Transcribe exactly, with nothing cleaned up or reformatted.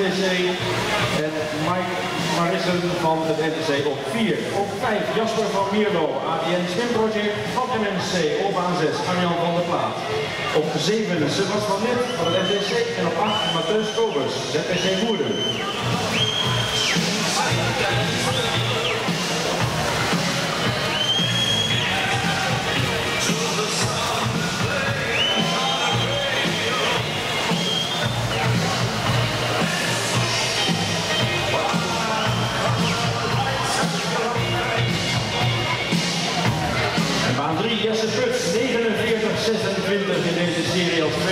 C. En Mike Marissen van het N T C op vier. Op vijf Jasper van Mierlo, Albion Swimming Project van M M C. Op baan zes Arjan van der Plaat. Op zeven Sebas van Net van het N T C. En op acht Matthäus Kobus, Z P G Woerden. Baan drie, Jesse Put, negenenveertig zesentvijftig in deze serie als